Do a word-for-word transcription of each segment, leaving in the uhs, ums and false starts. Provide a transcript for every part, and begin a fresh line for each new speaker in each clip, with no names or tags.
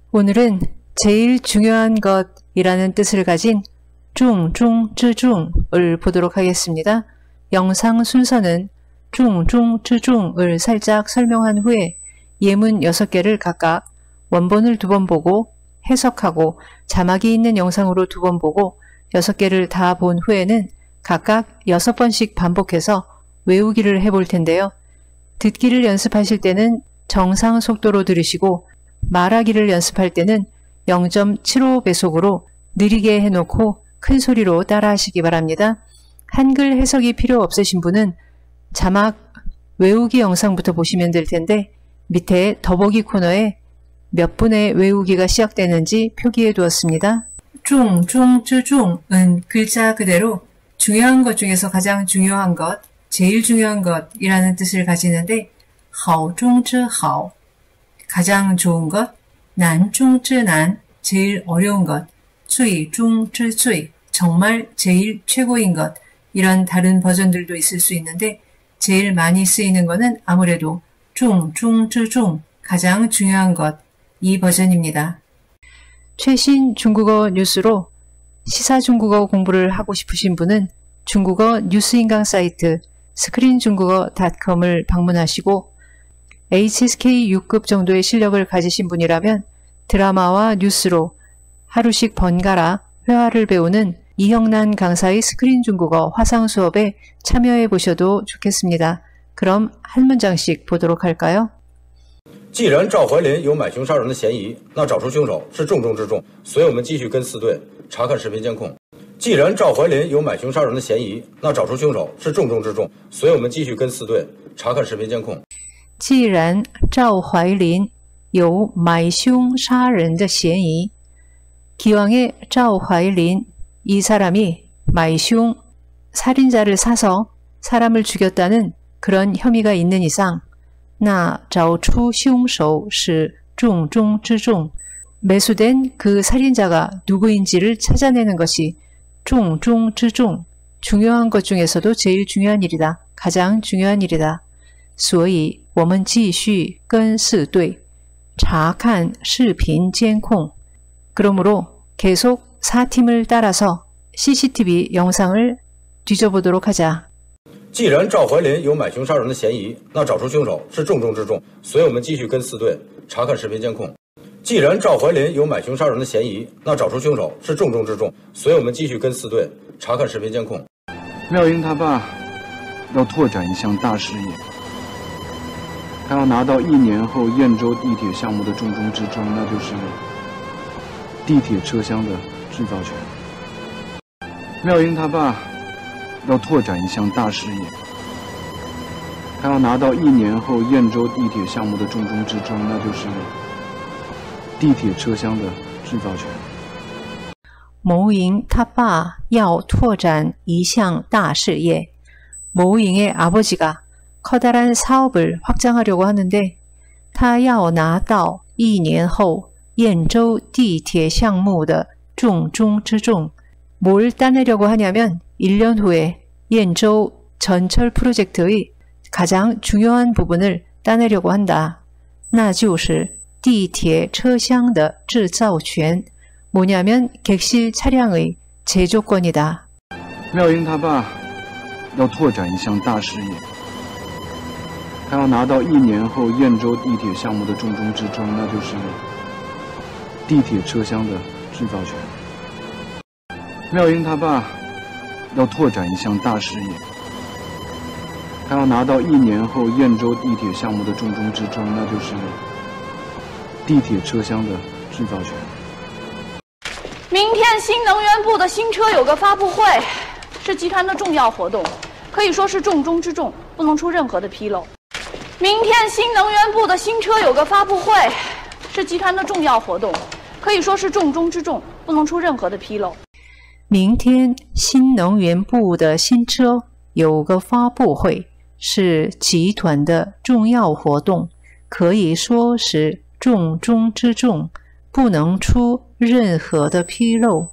오늘은 제일 중요한 것이라는 뜻을 가진 중중즈중을 보도록 하겠습니다. 영상 순서는 중중즈중을 살짝 설명한 후에 예문 여섯 개를 각각 원본을 두 번 보고 해석하고 자막이 있는 영상으로 두 번 보고 여섯 개를 다 본 후에는 각각 여섯 번씩 반복해서 외우기를 해볼 텐데요. 듣기를 연습하실 때는 정상 속도로 들으시고 말하기를 연습할 때는 영 점 칠오 배속으로 느리게 해놓고 큰 소리로 따라하시기 바랍니다. 한글 해석이 필요 없으신 분은 자막 외우기 영상부터 보시면 될 텐데 밑에 더보기 코너에 몇 분의 외우기가 시작되는지 표기해 두었습니다. 중, 중, 즈, 중은 글자 그대로 중요한 것 중에서 가장 중요한 것, 제일 중요한 것이라는 뜻을 가지는데 하오, 중, 즈, 하오 가장 좋은 것, 난, 중, 즈, 난 제일 어려운 것, 쯔이, 중, 즈, 쯔이 정말 제일 최고인 것 이런 다른 버전들도 있을 수 있는데 제일 많이 쓰이는 것은 아무래도 중, 중, 즈, 중 가장 중요한 것 이 버전입니다. 최신 중국어 뉴스로 시사 중국어 공부를 하고 싶으신 분은 중국어 뉴스인강 사이트 스크린중국어 닷컴을 방문하시고 에이치에스케이 육 급 정도의 실력을 가지신 분이라면 드라마와 뉴스로 하루씩 번갈아 회화를 배우는 이형란 강사의 스크린중국어 화상 수업에 참여해 보셔도 좋겠습니다. 그럼 한 문장씩 보도록 할까요?
既然赵怀林有买凶杀人的嫌疑，那找出凶手是重中之重，所以我们继续跟四队查看视频监控。既然赵怀林有买凶杀人的嫌疑，那找出凶手是重中之重，所以我们继续跟四队查看视频监控。
既然赵怀林有买凶杀人的嫌疑， 기왕에赵怀林 이 사람이 买凶 살인자를 사서 사람을 죽였다는 그런 혐의가 있는 이상 那找出凶手是重中之重 매수된 그 살인자가 누구인지를 찾아내는 것이 重中之重 중요한 것 중에서도 제일 중요한 일이다. 가장 중요한 일이다. 所以我们继续跟四队查看视频监控 그러므로 계속 사 팀을 따라서 씨씨티비 영상을 뒤져보도록 하자.
既然赵怀林有买凶杀人的嫌疑，那找出凶手是重中之重，所以我们继续跟四队查看视频监控。既然赵怀林有买凶杀人的嫌疑，那找出凶手是重中之重，所以我们继续跟四队查看视频监控。
妙英他爸要拓展一项大事业，他要拿到一年后燕州地铁项目的重中之重，那就是地铁车厢的制造权。妙英他爸 要拓展一项大事业，他要拿到一年后燕州地铁项目的重中之重，那就是地铁车厢的制造权。
某英他爸要拓展一项大事业. 모잉의 아버지가 커다란 사업을 확장하려고 하는데 他要拿到一年后燕州地铁项目的重中之重. 뭘 따내려고 하냐면 일 년 후에 옌州전철 프로젝트의 가장 중요한 부분을 따내려고 한다. 那就是地铁车厢的制造权. 뭐냐면 객실 차량의 제조권이다.
妙英他爸要拓展一项大事业，他要拿到一年后燕州地铁项目的重中之重，那就是地铁车厢的制造权。妙英他爸 要拓展一项大事业，他要拿到一年后燕州地铁项目的重中之重，那就是地铁车厢的制造权。
明天新能源部的新车有个发布会，是集团的重要活动，可以说是重中之重，不能出任何的纰漏。明天新能源部的新车有个发布会，是集团的重要活动，可以说是重中之重，不能出任何的纰漏。
明天新能源部的新车有个发布会，是集团的重要活动，可以说是重中之重，不能出任何的纰漏。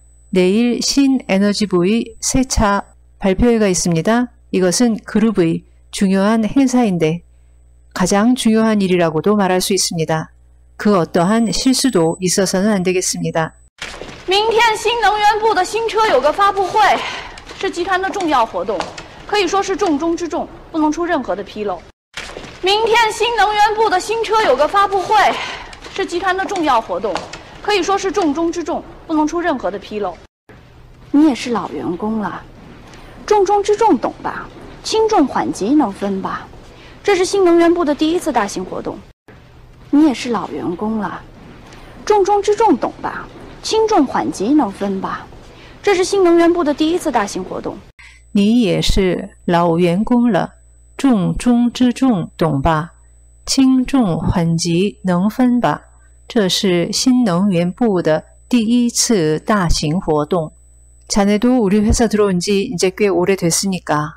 내일 신에너지부의 새 차 발표회가 있습니다. 이것은 그룹의 중요한 행사인데 가장 중요한 일이라고도 말할 수 있습니다. 그 어떠한 실수도 있어서는 안 되겠습니다.
明天新能源部的新车有个发布会，是集团的重要活动，可以说是重中之重，不能出任何的纰漏。明天新能源部的新车有个发布会，是集团的重要活动，可以说是重中之重，不能出任何的纰漏。你也是老员工了，重中之重懂吧？轻重缓急能分吧？这是新能源部的第一次大型活动。你也是老员工了，重中之重懂吧？轻重缓急能分吧？这是新能源部的第一次大型活动。
你也是老员工了，重中之重懂吧？轻重缓急能分吧？这是新能源部的第一次大型活动。 자네도 우리 회사 들어온 지 이제 꽤 오래됐으니까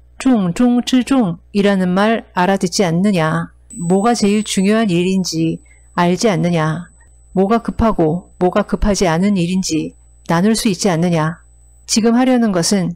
重中之重이라는 말 알아듣지 않느냐? 뭐가 제일 중요한 일인지 알지 않느냐? 뭐가 급하고 뭐가 급하지 않은 일인지 나눌 수 있지 않느냐? 지금 하려는 것은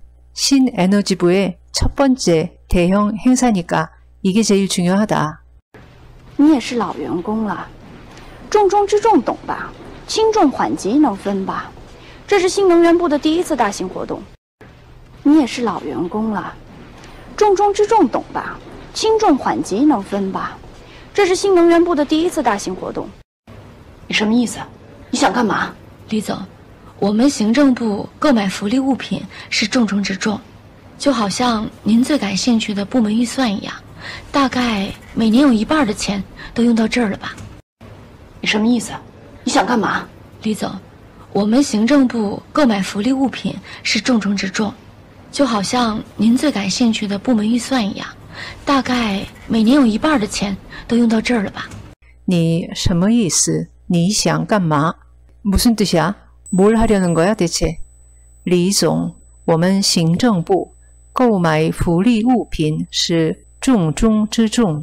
신에너지부의 첫 번째 대형 행사니까 이게 제일 중요하다.
你也是老员工了，重中之重懂吧？轻重缓急能分吧？这是新能源部的第一次大型活动。你也是老员工了，重中之重懂吧？轻重缓急能分吧？这是新能源部的第一次大型活动。你什么意思？你想干嘛？
李总，我们行政部购买福利物品是重中之重，就好像您最感兴趣的部门预算一样，大概每年有一半的钱都用到这儿了吧？
你什么意思？你想干嘛？
李总，我们行政部购买福利物品是重中之重，就好像您最感兴趣的部门预算一样，大概每年有一半的钱都用到这儿了吧？
你什么意思？你想干嘛？ 무슨 뜻이야? 뭘 하려는 거야 대체? 李总，我们行政部购买福利物品是重中之重。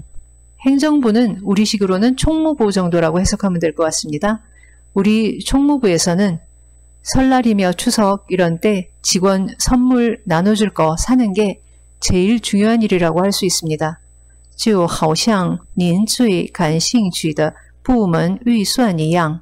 행정부는 우리식으로는 총무부 정도라고 해석하면 될 것 같습니다. 우리 총무부에서는 설날이며 추석 이런 때 직원 선물 나눠줄 거 사는 게 제일 중요한 일이라고 할 수 있습니다. 就好像您最感兴趣的部门预算一样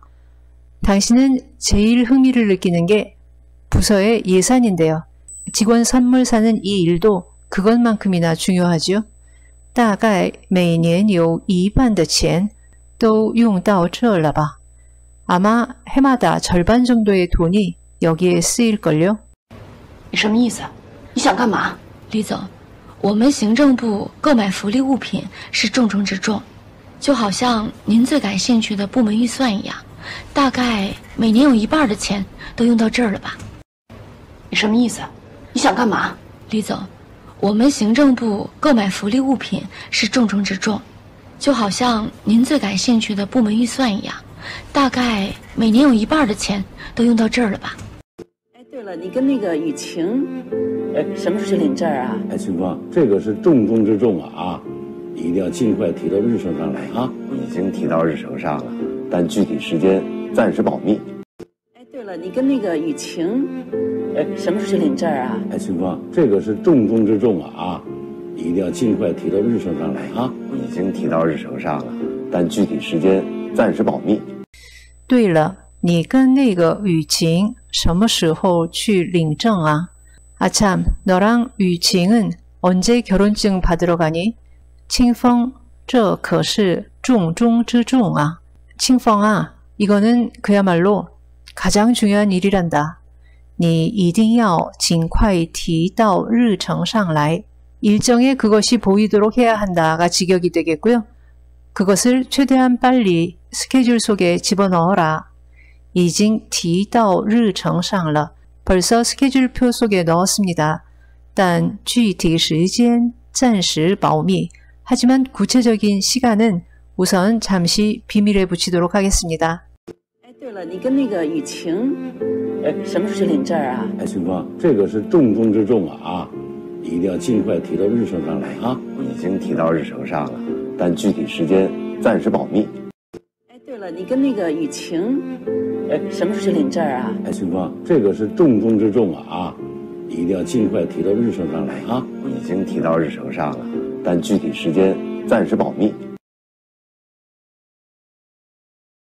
당신은 제일 흥미를 느끼는 게 부서의 예산인데요. 직원 선물 사는 이 일도 그것만큼이나 중요하죠. 大概每年有一半的钱都用到这了吧? 아마 해마다 절반 정도의 돈이 여기에 쓰일걸요?
你什么意思？你想干嘛？
李总，我们行政部购买福利物品是重中之重，就好像您最感兴趣的部门预算一样，大概每年有一半的钱都用到这儿了吧？
你什么意思？你想干嘛？
李总，我们行政部购买福利物品是重中之重，就好像您最感兴趣的部门预算一样，大概每年有一半的钱都用到这儿了吧？
哎，对了，你跟那个雨晴，哎，什么时候去领证啊？
哎，秦芳，这个是重中之重啊啊！你一定要尽快提到日程上来啊！
已经提到日程上了，但具体时间暂时保密。
哎，对了，你跟那个雨晴，哎，什么时候去领证啊？
哎，秦芳，这个是重中之重啊啊！你一定要尽快提到日程上来啊！
已经提到日程上了，但具体时间暂时保密。
对了，你跟那个雨晴什么时候去领证啊？ 아참, 너랑 유칭은 언제 결혼증 받으러 가니? 清风, 这可是重中之重啊. 清风啊, 이거는 그야말로 가장 중요한 일이란다. 你一定要尽快提到日程上来. 일정에 그것이 보이도록 해야 한다가 직역이 되겠고요. 그것을 최대한 빨리 스케줄 속에 집어넣어라. 已经提到日程上了. 벌써 스케줄표 속에 넣었습니다. 但具体时间暂时保密. 하지만 구체적인 시간은 우선 잠시 비밀에 붙이도록 하겠습니다.
哎，对了，你跟那个雨晴，哎，什么时候去领证啊？
哎，秦芳，这个是重中之重啊啊！你一定要尽快提到日程上来啊！
已经提到日程上了，但具体时间暂时保密。
哎，对了，你跟那个雨晴，哎，什么时候去领证啊？
哎，秦芳，这个是重中之重啊啊！你一定要尽快提到日程上来啊！
已经提到日程上了，但具体时间暂时保密。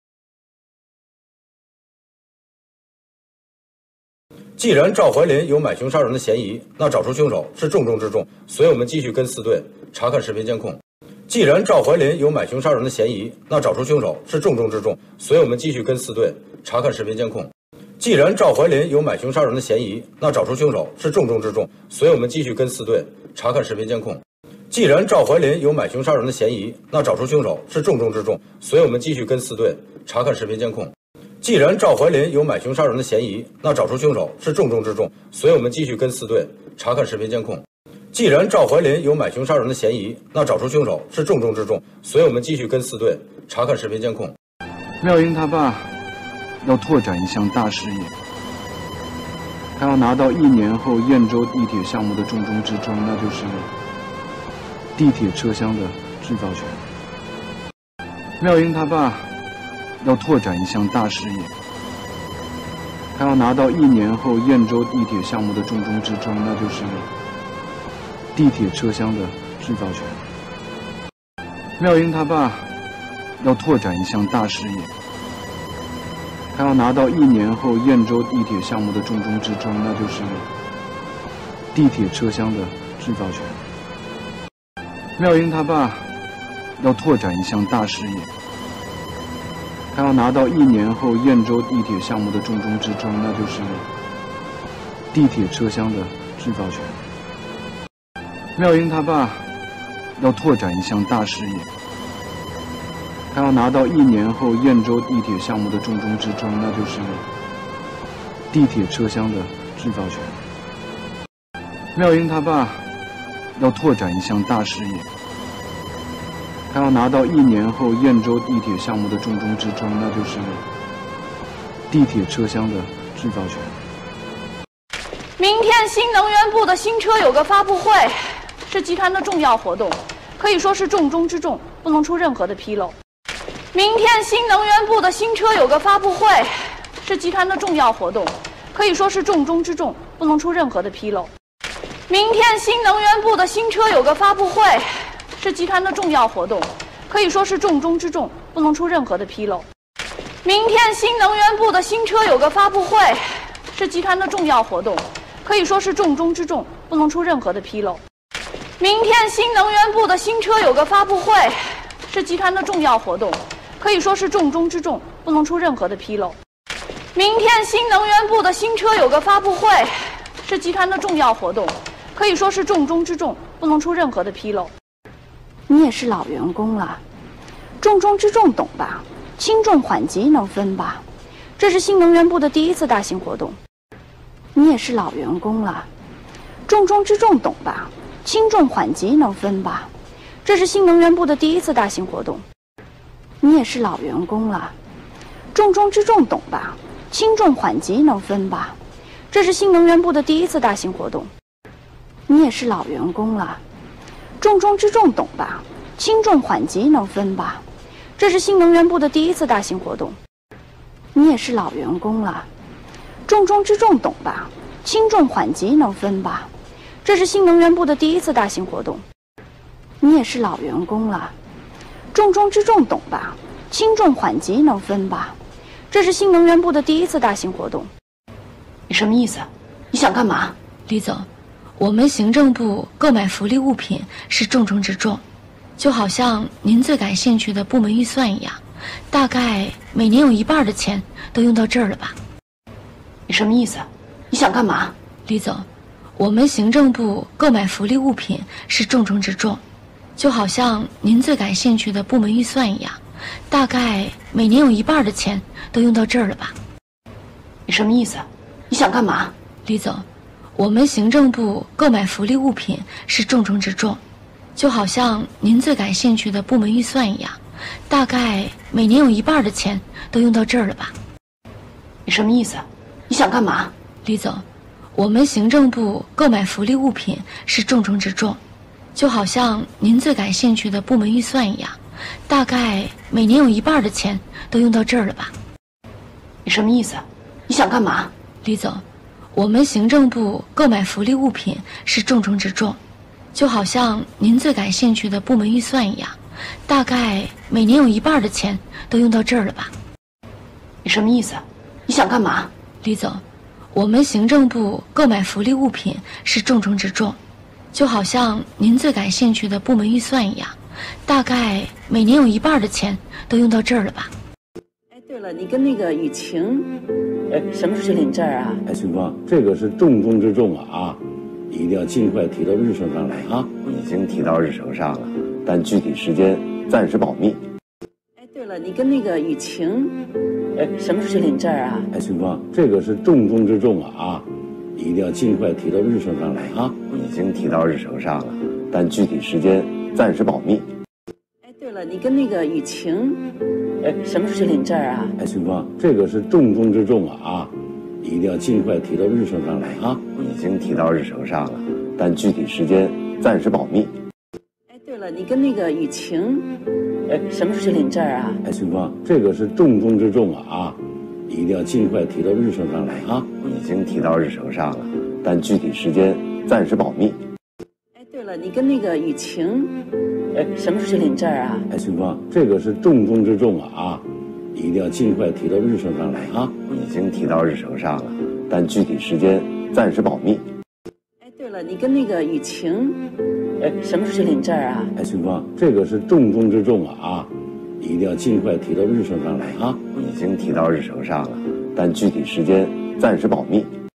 既然赵怀林有买凶杀人的嫌疑，那找出凶手是重中之重，所以我们继续跟四队查看视频监控。既然赵怀林有买凶杀人的嫌疑，那找出凶手是重中之重，所以我们继续跟四队查看视频监控。既然赵怀林有买凶杀人的嫌疑，那找出凶手是重中之重，所以我们继续跟四队查看视频监控。既然赵怀林有买凶杀人的嫌疑，那找出凶手是重中之重，所以我们继续跟四队查看视频监控。既然赵怀林有买凶杀人的嫌疑，那找出凶手是重中之重，所以我们继续跟四队查看视频监控。既然赵怀林有买凶杀人的嫌疑，那找出凶手是重中之重，所以我们继续跟四队查看视频监控。
廖英他爸要拓展一项大事业，他要拿到一年后燕州地铁项目的重中之重，那就是地铁车厢的制造权。廖英他爸要拓展一项大事业，他要拿到一年后燕州地铁项目的重中之重，那就是地铁车厢的制造权。廖英他爸要拓展一项大事业，他要拿到一年后燕州地铁项目的重中之重，那就是地铁车厢的制造权。廖英他爸要拓展一项大事业，他要拿到一年后燕州地铁项目的重中之重，那就是地铁车厢的制造权。廖英他爸要拓展一项大事业，他要拿到一年后燕州地铁项目的重中之重，那就是地铁车厢的制造权。廖英他爸要拓展一项大事业，他要拿到一年后燕州地铁项目的重中之重，那就是地铁车厢的制造权。
明天新能源部的新车有个发布会，是集团的重要活动，可以说是重中之重，不能出任何的纰漏。明天新能源部的新车有个发布会，是集团的重要活动，可以说是重中之重，不能出任何的纰漏。明天新能源部的新车有个发布会，是集团的重要活动，可以说是重中之重，不能出任何的纰漏。明天新能源部的新车有个发布会，是集团的重要活动，可以说是重中之重，不能出任何的纰漏。明天新能源部的新车有个发布会，是集团的重要活动，可以说是重中之重，不能出任何的纰漏。明天新能源部的新车有个发布会，是集团的重要活动，可以说是重中之重，不能出任何的纰漏。
你也是老员工了，重中之重懂吧？轻重缓急能分吧？这是新能源部的第一次大型活动。你也是老员工了，重中之重懂吧？轻重缓急能分吧？这是新能源部的第一次大型活动。你也是老员工了，重中之重懂吧？轻重缓急能分吧？这是新能源部的第一次大型活动。你也是老员工了，重中之重懂吧？轻重缓急能分吧？这是新能源部的第一次大型活动。你也是老员工了，重中之重懂吧？轻重缓急能分吧？这是新能源部的第一次大型活动。你也是老员工了，重中之重懂吧？轻重缓急能分吧？这是新能源部的第一次大型活动。
你什么意思？你想干嘛？
李总，我们行政部购买福利物品是重中之重，就好像您最感兴趣的部门预算一样，大概每年有一半的钱都用到这儿了吧？
你什么意思？你想干嘛？
李总，我们行政部购买福利物品是重中之重，就好像您最感兴趣的部门预算一样，大概每年有一半的钱都用到这儿了吧？
你什么意思？你想干嘛？
李总，我们行政部购买福利物品是重中之重，就好像您最感兴趣的部门预算一样，大概每年有一半的钱都用到这儿了吧？
你什么意思？你想干嘛？
李总，我们行政部购买福利物品是重中之重，就好像您最感兴趣的部门预算一样，大概每年有一半的钱都用到这儿了吧？
你什么意思？你想干嘛？
李总，我们行政部购买福利物品是重中之重，就好像您最感兴趣的部门预算一样，大概每年有一半的钱都用到这儿了吧？
你什么意思？你想干嘛？
李总， 我们行政部购买福利物品是重中之重，就好像您最感兴趣的部门预算一样，大概每年有一半的钱都用到这儿了吧？
哎，对了，你跟那个雨晴，哎，什么时候去领证啊？
哎，徐芳，这个是重中之重啊啊！你一定要尽快提到日程上来啊！
已经提到日程上了，但具体时间暂时保密。
哎，对了，你跟那个雨晴，哎，什么时候去领证啊？
哎，徐芳，这个是重中之重啊啊！你一定要尽快提到日程上来啊！
已经提到日程上了，但具体时间暂时保密。
哎，对了，你跟那个雨晴，哎，什么时候去领证啊？
哎，徐芳，这个是重中之重啊啊！你一定要尽快提到日程上来啊！
已经提到日程上了，但具体时间暂时保密。
哎，对了，你跟那个雨晴，哎，什么时候去领证啊？
哎，徐芳，这个是重中之重啊啊！你一定要尽快提到日程上来啊！
已经提到日程上了，但具体时间暂时保密。
哎，对了，你跟那个雨晴，哎，什么时候去领证啊？
哎，徐芳，这个是重中之重啊啊！你一定要尽快提到日程上来啊！
已经提到日程上了，但具体时间暂时保密。
哎，对了，你跟那个雨晴，哎，什么时候去领证啊？
哎，徐芳，这个是重中之重啊啊！你一定要尽快提到日程上来啊！
已经提到日程上了，但具体时间暂时保密。